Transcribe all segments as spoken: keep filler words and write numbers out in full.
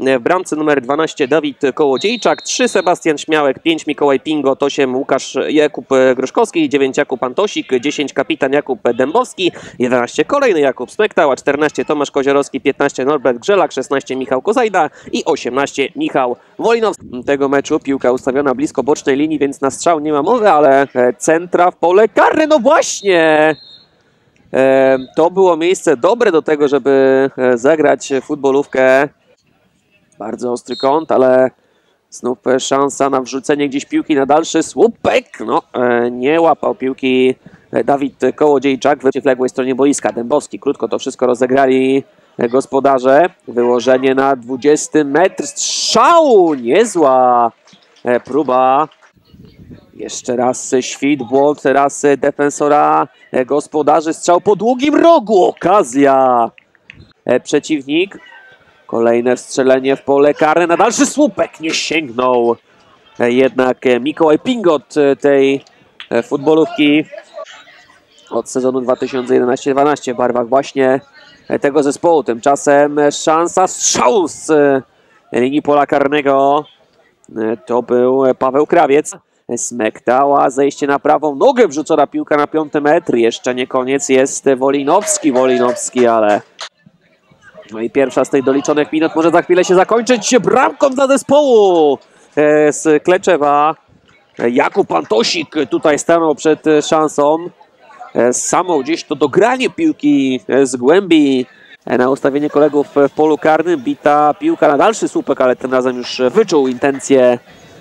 W bramce numer dwanaście Dawid Kołodziejczak, trzy Sebastian Śmiałek, pięć Mikołaj Pingot, osiem Łukasz Jakub Groszkowski, dziewięć Jakub Antosik, dziesięć kapitan Jakub Dębowski, jedenaście kolejny Jakub Smektał, czternaście Tomasz Koziorowski, piętnaście Norbert Grzelak, szesnaście Michał Kozajda i osiemnaście Michał Wolinowski. Tego meczu piłka ustawiona blisko bocznej linii, więc na strzał nie ma mowy, ale centra w pole karne, no właśnie! To było miejsce dobre do tego, żeby zagrać futbolówkę. Bardzo ostry kąt, ale znów szansa na wrzucenie gdzieś piłki na dalszy słupek. No, nie łapał piłki Dawid Kołodziejczak w przeciwległej stronie boiska. Dębowski, krótko to wszystko rozegrali gospodarze. Wyłożenie na dwudziesty metr. Strzał! Niezła próba. Jeszcze raz świt, błąd, teraz defensora gospodarzy. Strzał po długim rogu. Okazja. Przeciwnik. Kolejne strzelenie w pole karne na dalszy słupek. Nie sięgnął jednak Mikołaj Pingot tej futbolówki od sezonu dwa tysiące jedenaście dwanaście w barwach właśnie tego zespołu. Tymczasem szansa strzału z linii pola karnego. To był Paweł Krawiec. Smektała, zejście na prawą nogę, wrzucona piłka na piąty metr. Jeszcze nie koniec, jest Wolinowski. Wolinowski, ale... No i pierwsza z tych doliczonych minut może za chwilę się zakończyć bramką dla zespołu z Kleczewa. Jakub Antosik tutaj stanął przed szansą. Samo gdzieś to dogranie piłki z głębi na ustawienie kolegów w polu karnym. Bita piłka na dalszy słupek, ale tym razem już wyczuł intencje.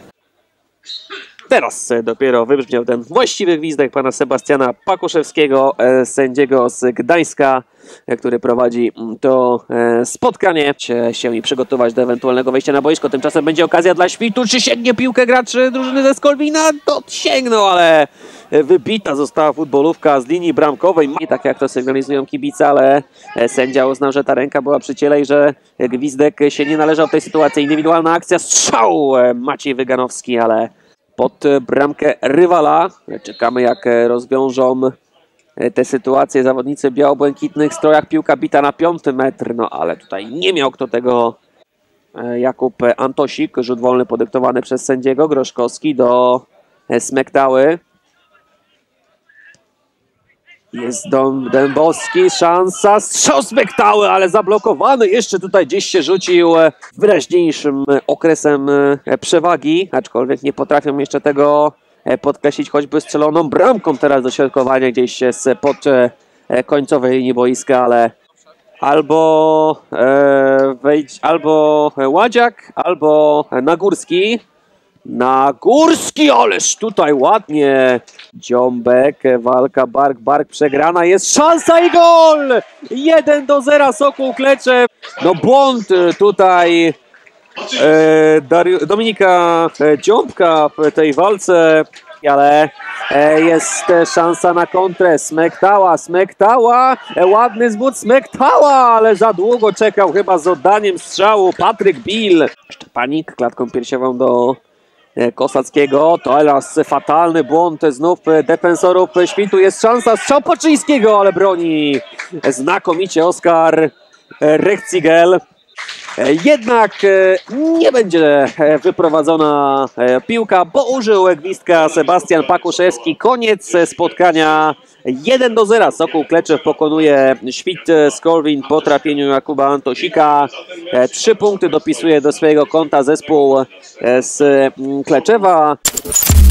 Teraz dopiero wybrzmiał ten właściwy gwizdek pana Sebastiana Pakuszewskiego, sędziego z Gdańska, który prowadzi to spotkanie. Się i przygotować do ewentualnego wejścia na boisko. Tymczasem będzie okazja dla Świtu. Czy sięgnie piłkę gracz drużyny ze Skolwina? To sięgnął, ale wybita została futbolówka z linii bramkowej. Nie tak jak to sygnalizują kibice, ale sędzia uznał, że ta ręka była przy ciele i że gwizdek się nie należał w tej sytuacji. Indywidualna akcja, strzał Maciej Wyganowski, ale pod bramkę rywala. Czekamy, jak rozwiążą te sytuacje zawodnicy w biało-błękitnych strojach. Piłka bita na piąty metr, no ale tutaj nie miał kto tego Jakub Antosik. Rzut wolny podyktowany przez sędziego. Groszkowski do Smektały. Jest Dom Dębowski, szansa, strzał Smektały, ale zablokowany. Jeszcze tutaj gdzieś się rzucił wyraźniejszym okresem przewagi, aczkolwiek nie potrafią jeszcze tego podkreślić choćby strzeloną bramką teraz dośrodkowania gdzieś spod końcowej linii boiska, ale albo e, wejdź, albo Ładziak, albo Nagórski. Nagórski, ależ tutaj ładnie. Dziąbek, walka bark, bark przegrana, jest szansa i gol! jeden do zera Sokół Kleczew. No błąd tutaj e, Dariu, Dominika Dziąbka w tej walce, ale e, jest szansa na kontrę. Smektała, Smektała, e, ładny zbud Smektała, ale za długo czekał chyba z oddaniem strzału Patryk Bill. Szczepanik klatką piersiową do Kosackiego, to teraz fatalny błąd znów defensorów Świtu, jest szansa, strzał Paczyńskiego, ale broni znakomicie Oskar Rechcigel. Jednak nie będzie wyprowadzona piłka, bo użył gwizdka Sebastian Pakuszewski. Koniec spotkania, jeden do zera. Sokół Kleczew pokonuje Świt Skolwin po trafieniu Jakuba Antosika. Trzy punkty dopisuje do swojego konta zespół z Kleczewa.